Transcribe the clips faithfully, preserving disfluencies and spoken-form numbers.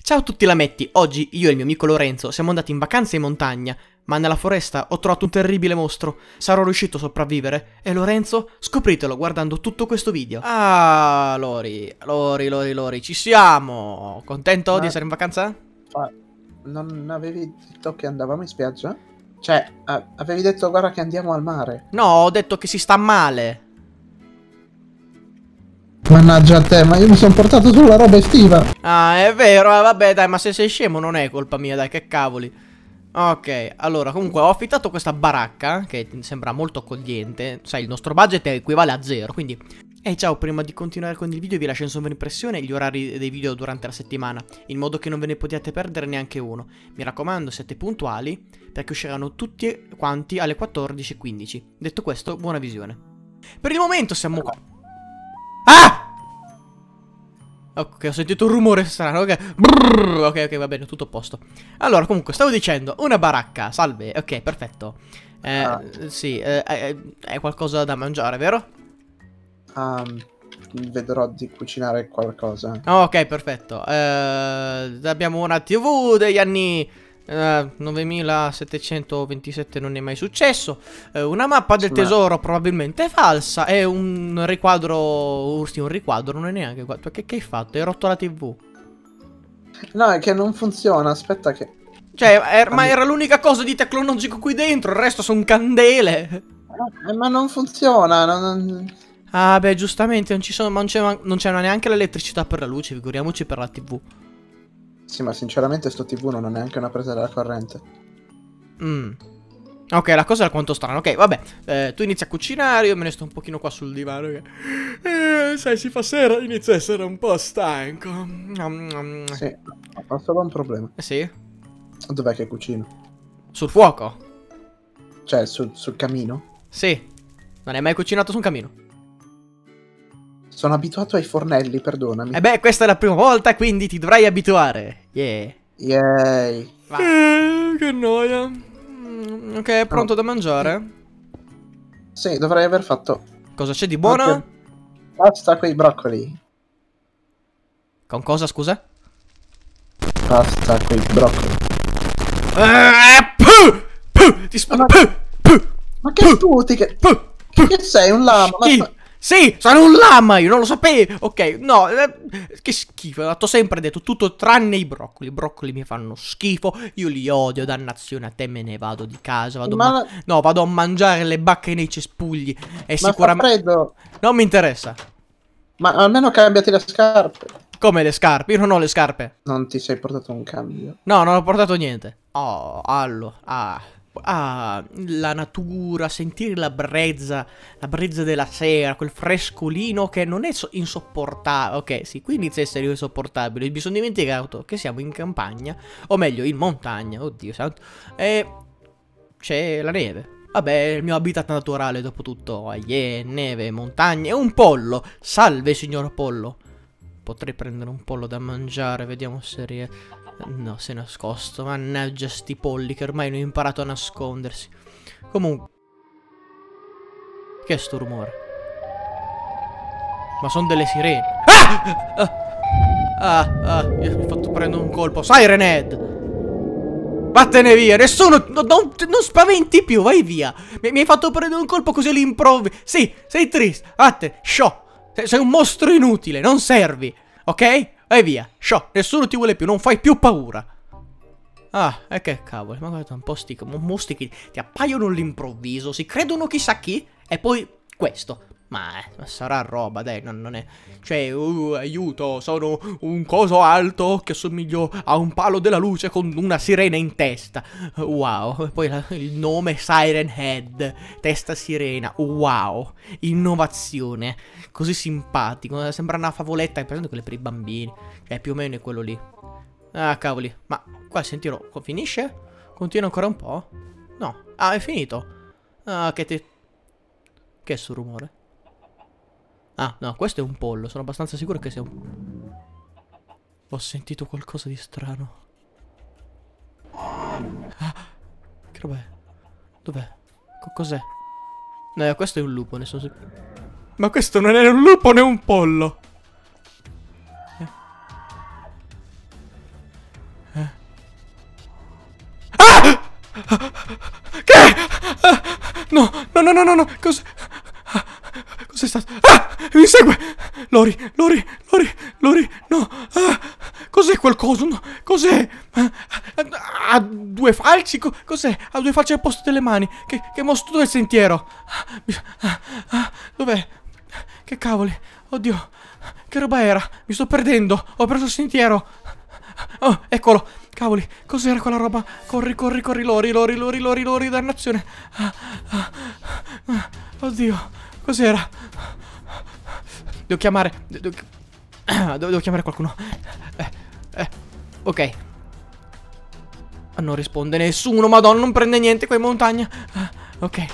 Ciao a tutti lametti, oggi io e il mio amico Lorenzo siamo andati in vacanza in montagna, ma nella foresta ho trovato un terribile mostro. Sarò riuscito a sopravvivere? E Lorenzo? Scopritelo guardando tutto questo video. Ah, Lori, Lori, Lori, Lori, ci siamo! Contento Ma... di essere in vacanza? Ma non avevi detto che andavamo in spiaggia? Cioè, avevi detto guarda che andiamo al mare. No, ho detto che si sta male. Mannaggia a te, ma io mi sono portato sulla roba estiva. Ah, è vero, eh, vabbè dai, ma se sei scemo non è colpa mia, dai, che cavoli. Ok, allora, comunque ho affittato questa baracca, che sembra molto accogliente. Sai, il nostro budget equivale a zero, quindi... Ehi, ciao, prima di continuare con il video vi lascio in sovraimpressione gli orari dei video durante la settimana, in modo che non ve ne potete perdere neanche uno. Mi raccomando, siate puntuali, perché usciranno tutti quanti alle quattordici e quindici. Detto questo, buona visione. Per il momento siamo qua. Ah! Ok, ho sentito un rumore strano, ok. Brrr, ok, ok, va bene, tutto a posto. Allora, comunque, stavo dicendo, una baracca, salve, ok, perfetto. Eh, Ah. sì, eh, eh, è qualcosa da mangiare, vero? Um, vedrò di cucinare qualcosa. Ok, perfetto. Eh, abbiamo una tivù degli anni eh, novemilasettecentoventisette, non è mai successo. Eh, una mappa del Ma... tesoro probabilmente falsa. E un riquadro. Sì, un riquadro, non è neanche. Che, che hai fatto? Hai rotto la tivù? No, è che non funziona, aspetta che... Cioè, er, ma era l'unica cosa di tecnologico qui dentro, il resto sono candele. Eh, ma non funziona, non... Ah, beh, giustamente, non ci sono, non c'è neanche l'elettricità per la luce, figuriamoci per la tivù. Sì, ma sinceramente sto tivù non ha neanche una presa della corrente. Mm. Ok, la cosa è alquanto strana. Ok, vabbè, eh, tu inizi a cucinare, io me ne sto un pochino qua sul divano che... Eh, sai, si fa sera, inizio a essere un po' stanco. Sì, ho solo un problema. Eh sì? Dov'è che cucino? Sul fuoco? Cioè, sul, sul camino? Sì. Non hai mai cucinato su un camino? Sono abituato ai fornelli, perdonami. Eh beh, questa è la prima volta, quindi ti dovrai abituare. Yeah. Yay. Eh, che noia. Mm, ok, è pronto Oh. da mangiare? Sì, dovrei aver fatto... Cosa c'è di buono? Anche pasta coi broccoli. Con cosa, scusa? Pasta coi broccoli. Eh, puh, puh, ti sp- Ma, puh, puh, ma che sputi che... puh, puh. Che sei, un lama? Sì, Ma... sì, sono un lama, io non lo sapevo. Ok, no, eh, che schifo. Ho sempre detto tutto tranne i broccoli. I broccoli mi fanno schifo. Io li odio, dannazione. A te me ne vado di casa. Vado Ma... ma no, vado a mangiare le bacche nei cespugli. E Ma sicuramente... fa freddo. Non mi interessa. Ma almeno cambiati le scarpe. Come le scarpe? Io non ho le scarpe. Non ti sei portato un cambio. No, non ho portato niente. Oh, allora, ah, ah, la natura, sentire la brezza, la brezza della sera, quel frescolino che non è so insopportabile. Ok, sì, qui inizia a essere insopportabile. Mi sono dimenticato che siamo in campagna, o meglio, in montagna, oddio santo. E c'è la neve. Vabbè, è il mio habitat naturale, dopo tutto. Yeah, neve, montagne e un pollo. Salve, signor pollo. Potrei prendere un pollo da mangiare, vediamo se riesco. No, si è nascosto. Mannaggia sti polli che ormai hanno imparato a nascondersi. Comunque. Che è sto rumore? Ma sono delle sirene. Ah! Ah! Ah, ah, io mi ho fatto prendere un colpo. Siren Head! Vattene via, nessuno... No, non, non spaventi più, vai via. Mi, mi hai fatto prendere un colpo così all'improvviso. Sì, sei triste. Vattene, sciò. Sei, sei un mostro inutile, non servi. Ok? Vai via, sciò, nessuno ti vuole più, non fai più paura. Ah, e che cavolo, ma guarda un po' sti mostri che ti appaiono all'improvviso, si credono chissà chi, e poi questo. Ma, eh, ma sarà roba, dai, non, non è... Cioè, uh, aiuto, sono un coso alto che assomiglio a un palo della luce con una sirena in testa. Wow, e poi la, il nome Siren Head, testa sirena, wow, innovazione, così simpatico, sembra una favoletta, hai presente quelle per i bambini? Cioè, più o meno è quello lì. Ah, cavoli, ma qua sentirò, finisce? Continua ancora un po'? No, ah, è finito. Ah, che ti... Che è sto rumore? Ah, no, questo è un pollo. Sono abbastanza sicuro che sia un... Ho sentito qualcosa di strano. Ah, che roba è? Dov'è? Cos'è? No, questo è un lupo, ne sono sicuro. Ma questo non è un lupo né un pollo. Eh. no, no, cos'è? Cos'è stato? Ah! Mi segue! Lori, Lori, Lori, Lori, no! Ah! Cos'è quel coso? No, cos'è? Ha due falci? Co cos'è? Ha due falci al posto delle mani. Che, che mostro? Dov'è il sentiero? Ah, ah, dov'è? Che cavoli? Oddio, che roba era? Mi sto perdendo. Ho perso il sentiero. Oh, eccolo. Cavoli, cos'era quella roba? Corri, corri, corri, Lori, Lori, Lori, Lori, Lori, dannazione. Ah, ah, ah, oddio, cos'era? Devo chiamare. Devo, devo, devo chiamare qualcuno. Eh, eh, ok. Non risponde nessuno, madonna, non prende niente qua in montagna. Ah, ok.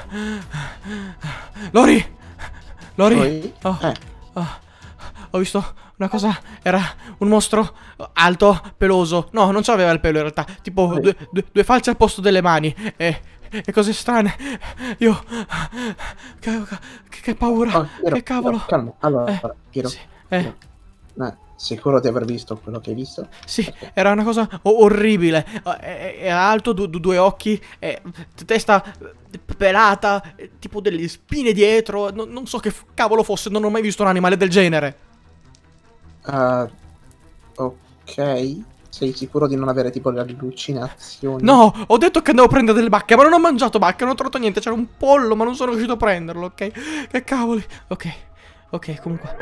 Lori! Lori! Oh, eh. oh, ho visto una cosa. Era un mostro alto, peloso. No, non c'aveva il pelo in realtà. Tipo due, due, due falci al posto delle mani. E, e cose strane. Io. Che, che, che paura. Oh, Piero, che cavolo. Piero, calma. Allora, Eh, Piero, sì, eh. Piero. Eh, sicuro di aver visto quello che hai visto? Sì, Okay. era una cosa orribile. Era alto, du du due occhi, eh, testa pelata, eh, tipo delle spine dietro. No, non so che cavolo fosse, non ho mai visto un animale del genere. Uh, ok. Sei sicuro di non avere tipo le allucinazioni? No, ho detto che andavo a prendere delle bacche, ma non ho mangiato bacche, non ho trovato niente. C'era un pollo, ma non sono riuscito a prenderlo, ok? Che cavoli. Ok, ok, comunque.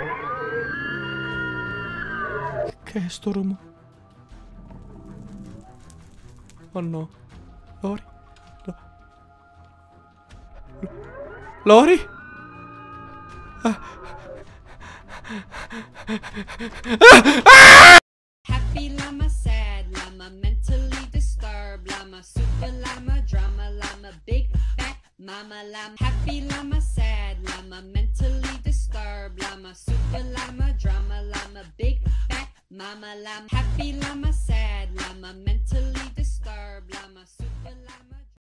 Che è sto rumore? Oh no. Lori? Lori? Ah. Happy llama, sad llama, mentally disturbed llama, super llama, drama llama, big fat mama llama. Happy llama, sad llama, mentally disturbed llama, super llama, drama llama, big fat mama llama. Happy llama, sad llama, mentally disturbed llama, super llama.